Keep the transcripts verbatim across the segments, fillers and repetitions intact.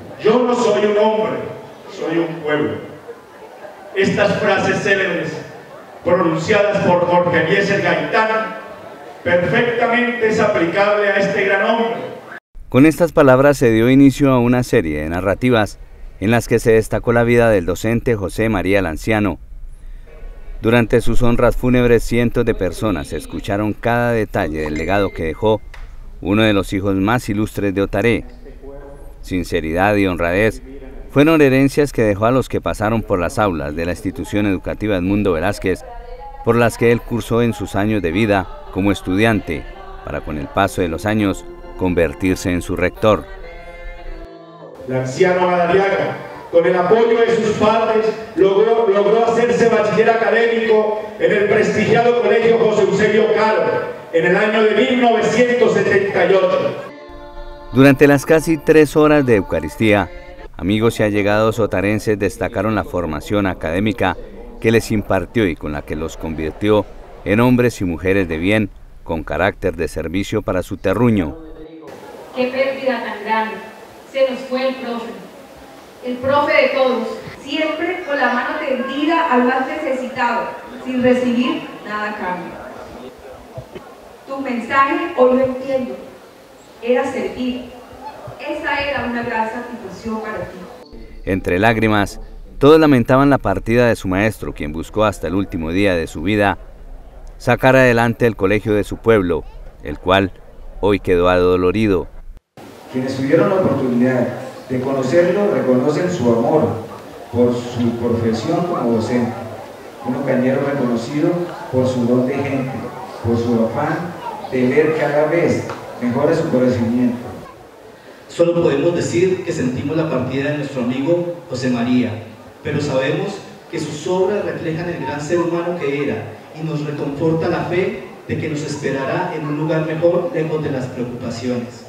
Yo no soy un hombre, soy un pueblo. Estas frases célebres, pronunciadas por Jorge Eliezer Gaitán, perfectamente es aplicable a este gran hombre. Con estas palabras se dio inicio a una serie de narrativas en las que se destacó la vida del docente José María Lanciano. Durante sus honras fúnebres, cientos de personas escucharon cada detalle del legado que dejó uno de los hijos más ilustres de Otaré. Sinceridad y honradez fueron herencias que dejó a los que pasaron por las aulas de la institución educativa Edmundo Velázquez, por las que él cursó en sus años de vida como estudiante, para con el paso de los años convertirse en su rector. Lanciano Madariaga, con el apoyo de sus padres, logró, logró hacerse bachiller académico en el prestigiado Colegio José Eusebio Caro en el año de mil novecientos setenta y ocho. Durante las casi tres horas de Eucaristía, amigos y allegados otarenses destacaron la formación académica que les impartió y con la que los convirtió en hombres y mujeres de bien, con carácter de servicio para su terruño. Qué pérdida tan grande, se nos fue el profe, el profe de todos, siempre con la mano tendida al más necesitado, sin recibir nada a cambio. Tu mensaje, hoy lo entiendo, era servir, esa era una gran satisfacción para ti. Entre lágrimas, todos lamentaban la partida de su maestro, quien buscó hasta el último día de su vida sacar adelante el colegio de su pueblo, el cual hoy quedó adolorido. Quienes tuvieron la oportunidad de conocerlo reconocen su amor por su profesión como docente, un ocañero reconocido por su don de gente, por su afán de ver cada vez mejora su conocimiento. Solo podemos decir que sentimos la partida de nuestro amigo José María, pero sabemos que sus obras reflejan el gran ser humano que era y nos reconforta la fe de que nos esperará en un lugar mejor lejos de las preocupaciones.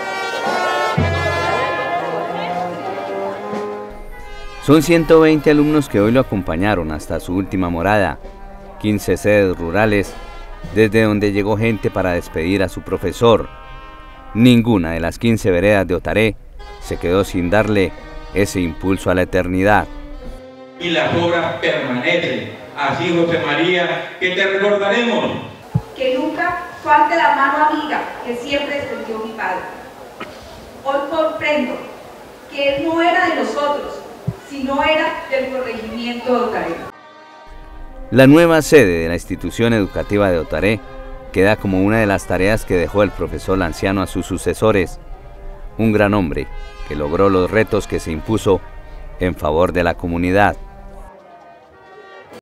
Son ciento veinte alumnos que hoy lo acompañaron hasta su última morada, quince sedes rurales, desde donde llegó gente para despedir a su profesor. Ninguna de las quince veredas de Otaré se quedó sin darle ese impulso a la eternidad. Y las obras permanecen. Así, José María, que te recordaremos. Que nunca falte la mano amiga que siempre extendió mi padre. Hoy comprendo que él no era de nosotros, sino era del corregimiento de Otaré. La nueva sede de la institución educativa de Otaré queda como una de las tareas que dejó el profesor Lanciano a sus sucesores, un gran hombre que logró los retos que se impuso en favor de la comunidad.